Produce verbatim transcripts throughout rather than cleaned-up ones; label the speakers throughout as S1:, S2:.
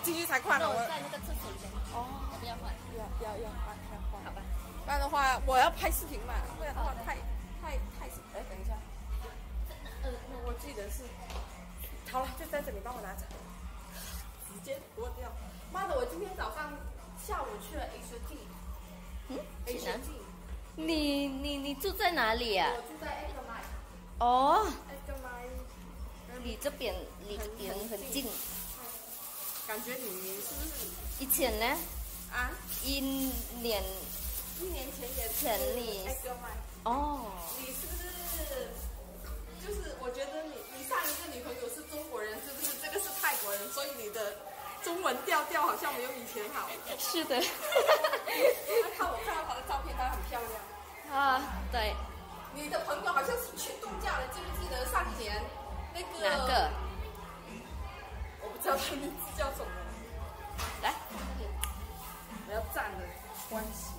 S1: 进去才换的。我
S2: 在那个厕所里面。哦，要不要换？
S1: 要要要换要换。
S2: 好吧。
S1: 不然的话，我要拍视频嘛，不然的话太太太……哎，等一下。嗯，我记得是。好了，就在这里，帮我拿着。直接脱掉。妈的，我今天早上下午去了 H T。
S2: 嗯？
S1: 去哪？
S2: 你你你住在哪里啊？
S1: 我住在 Edgar Mile。
S2: 哦。
S1: Edgar Mile。
S2: 离这边离这边很近。
S1: 感觉你是不是？
S2: 以前呢？
S1: 啊？
S2: 一年。
S1: 一年前也
S2: 前你。哦。
S1: 你是不是？就是我觉得你你上一个女朋友是中国人，是不是？这个是泰国人，所以你的中文调调好像没有以前好。
S2: 是的。
S1: 看我看到她的照片，她很漂亮。
S2: 啊，对。
S1: 你的朋友好像是去度假了，记不记得上一年那个？
S2: 哪个？
S1: 我不知道他名字叫什么。
S2: 来，
S1: 我要站的关系。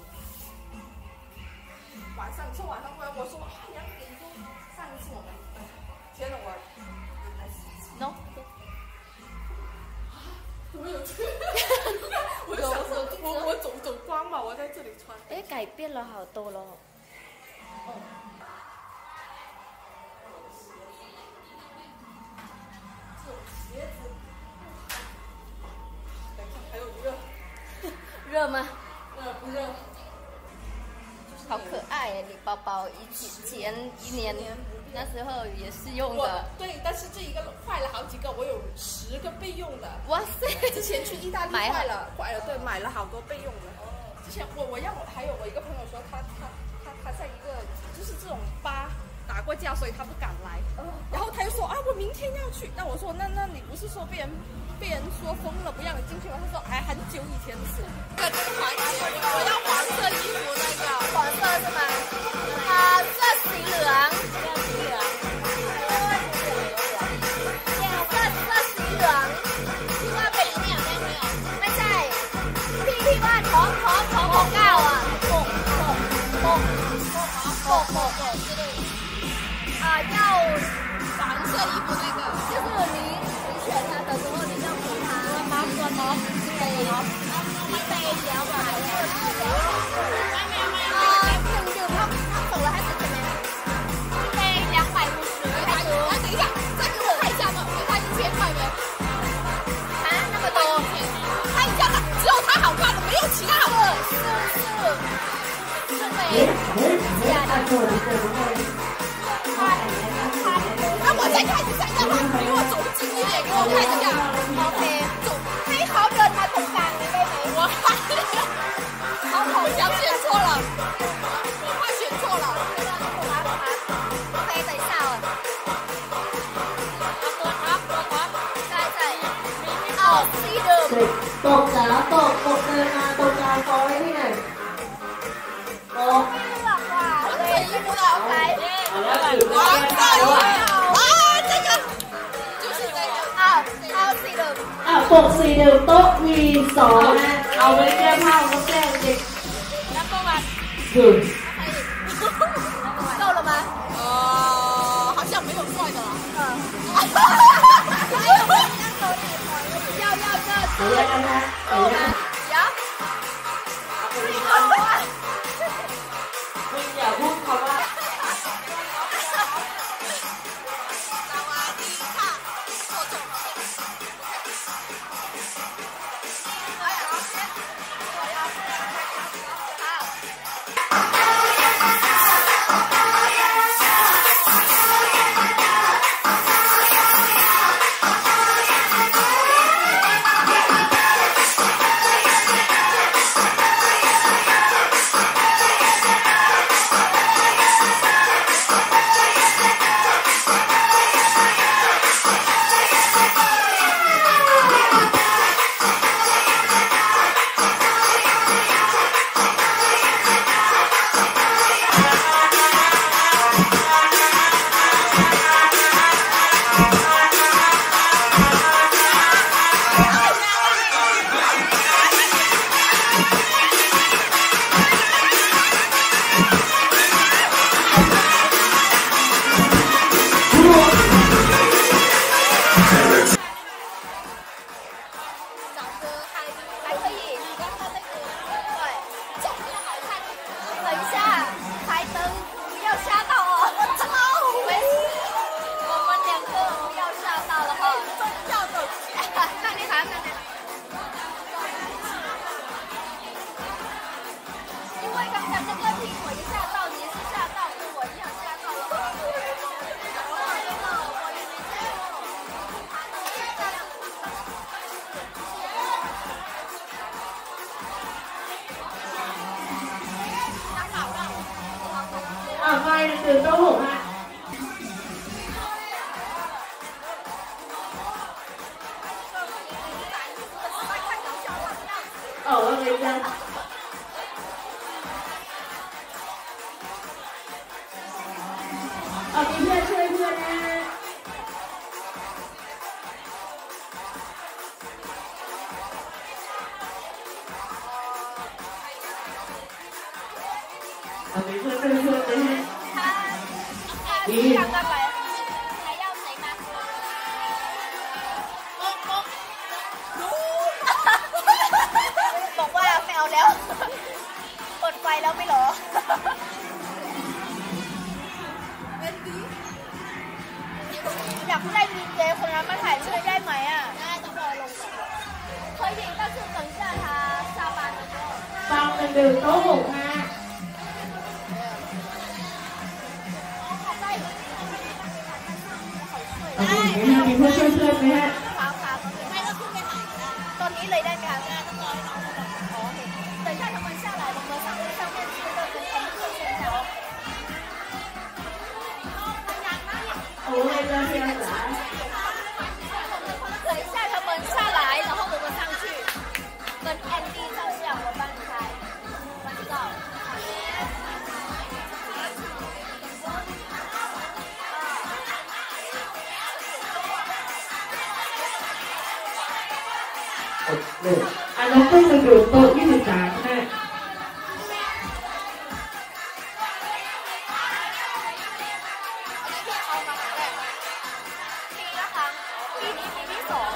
S1: 晚上说晚上过来，我说两点钟上一次我们，天哪我。
S2: no。
S1: 怎么有这？我想说，我我走走光嘛，我在这里穿。
S2: 哎，改变了好多了。
S1: 哦。这种鞋子。等一下，还有热。
S2: 热吗？
S1: 热不热？
S2: 好可爱耶！你包包以前一年那时候也是用的。
S1: 对，但是这一个坏了好几个，我有十个备用的。
S2: 哇塞！
S1: 之前去意大利坏了，坏了，对，买了好多备用的。之前我我要我还有我一个朋友说他他他他在一个就是这种吧打过架，所以他不敢来。然后他又说啊，我明天要去。那我说那那你不是说被人被人说疯了不让你进去吗？他说哎，很久以前的事。这个环节我要黄色衣服那个。
S2: 黄色是吗？啊，色สีเหลือง色สีเหลืองเสื้อเสื้อสีเหลืองที่ว่าเป็นเนี่ยไม่ใช่พี่ที่ว่าท้องท้องท้องของเก้าอ่ะหกหกหกหกหกหก啊要
S1: 蓝色衣服那个，
S2: 就是你你选它的时候你要给它拿个毛对你得两百六十啊平均他他走了还是怎么样？得两百五十还是？
S1: 哎，等一下，再给我看一下嘛，给他一千块呗。
S2: 啊，那么多？
S1: 看一下吧，只有他好看的，没有其他好看。
S2: 是是是美假的。
S1: 那我再看一下要吗？给我走近一点，给我看一下。
S2: OK，
S1: 走，
S2: ให้เขาเดินมาตรงกลางเลยได้ไหม
S1: 我好好像选错了，我怕选错了。
S2: OK，等一下哦。ตัวท็อปตัวท็อปใช่ใช่เอาสีเดิม
S3: ตกจ๋าตกตกเดินมาตรงกลางคอไว้ที่ไหนตก
S2: ไม่หลักว่าเลยไม่รู้เอาใคร
S1: 黄色衣服啊，这个就是这个。
S2: เอาเอาสีเดิม
S3: อ่ะปกสีเดิมโต๊ะวีสองนะเอาไว้แก้ผ้าก็แก้เด็ก
S2: แล้วก็มา
S3: ถึง
S2: 够了吗？
S1: 呃，好像没有帅的了。
S2: 嗯。要要这
S3: 好了吗？
S2: 够吗？有。好啊。
S3: คุณอย่าพูดคำว่า
S2: 好。 歌还还可以，刚刚那个对，这个好看。等一下，台灯不要吓到哦，超没事，我们两个不要吓到了哈，重要的，那你喊那你。因为刚才那个题我一吓到，你是吓到，跟我一样吓到了。
S3: อ่าไปตื่นโต๊ะหกฮะเอออะไรกันเอามีเพื่อนช่วยเพื่อนนะเอามีเพื่อนช่วยเพื่อนนะฮะ
S2: 你两个人还要谁吗？บอกว่าไม่เอาแล้วกดไฟแล้วไม่หรออยากได้ดีเจคนนั้นมาถ่ายช่วยได้ไหมอ่ะได้ต้องรอลงก่อน可以但是等一下他下班了之后
S3: ฟังกันดื่มโต๊ะหกฮะเอามีไหมฮะมีเพื่อนช่วยเพื่อนไหมฮะ
S2: ครับครับไม่ก็ขึ้นไปถ่ายได้ตอนนี้เลยได้ไหมคะได้ต้องรอให้น้องเขาแบบอ๋อเห็น等一下他们下来我们上上面是个跟他们课线条
S3: โอ้ยเจ้าเพียงจ๋า
S2: 等一下他们下来然后我们上去跟 Andy 照相我帮你拍我知道
S3: อันนั้นต้องมาดูโต๊ะยี่สิบสามนะ
S2: ปีละครั้งปีนี้ปีที่สอง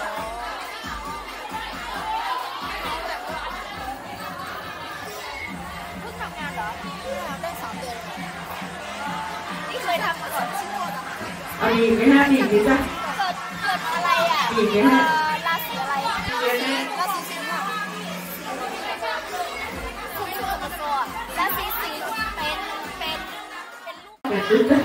S2: เพิ่งทำงานเหรอได้สามเดือนนี่เคยทำมาก่อนชื่อว่า
S3: เอาอีกไหมฮะอีกไหมจ๊ะ
S2: เกิดเกิดอะไรอ่ะ
S3: อีกไหมฮะ
S2: ราศีอะไรราศีสิงห์ค่ะคุณคือมาตัวราศีสิงห์เป็นเป็นเป็นลูก